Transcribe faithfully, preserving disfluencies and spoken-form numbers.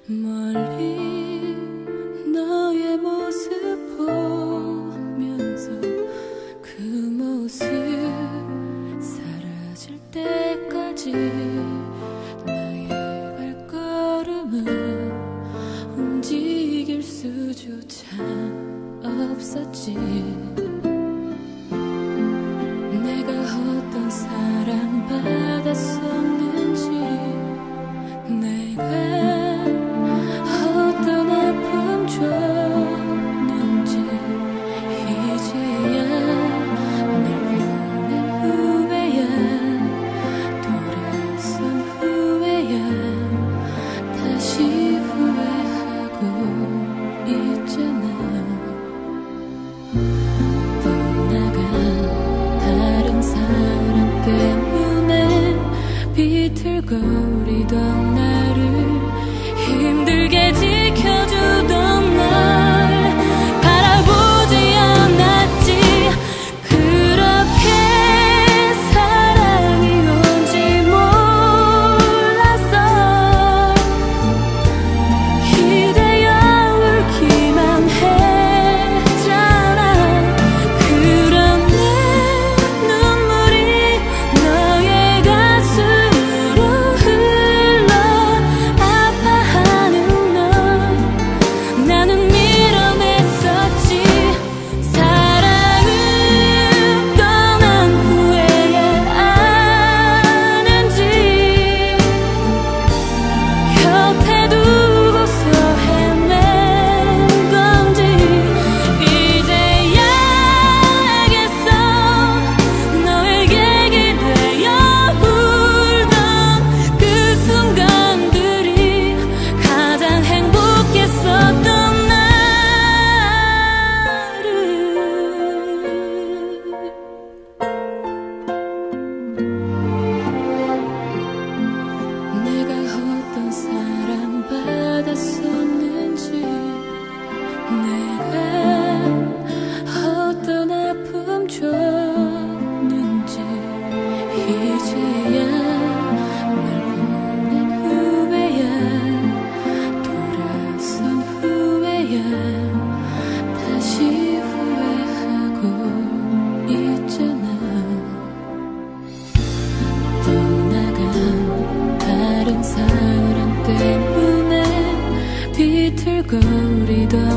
멀리 너의 모습 보면서 그 모습 사라질 때까지 나의 발걸음을 움직일 수조차 없었지. 내가 어떤 사랑 받았었는지, 내가 어떤 아픔 줬는지 이제야 널 보낸 후에야, 돌아선 후에야 다시 후회하고 있잖아. 떠나간 다른 사람 때문에 비틀거리던 나를 힘들게 지켜주던 날 바라보지 않았지. 그렇게 사랑이 온지 몰랐어. 기대어 울기만 했잖아. 그런 내 눈물이 너의 가슴으로 흘러 아파하는 널 나는 밀어냈었지. 사랑은 떠난 후에야 아는지, 곁에 두고서 헤맨 건지 이제야 알겠어. 너에게 기대어 울던 그 순간들이 가장 행복했었던 나를. 내가 어떤 사랑 받았었는지, 내가 어떤 아픔 줬는지 이제야 널 보낸 후에야, 돌아선 후에야 다시 후회하고 있잖아. 떠나간 다른 사람 때문에 비틀거리던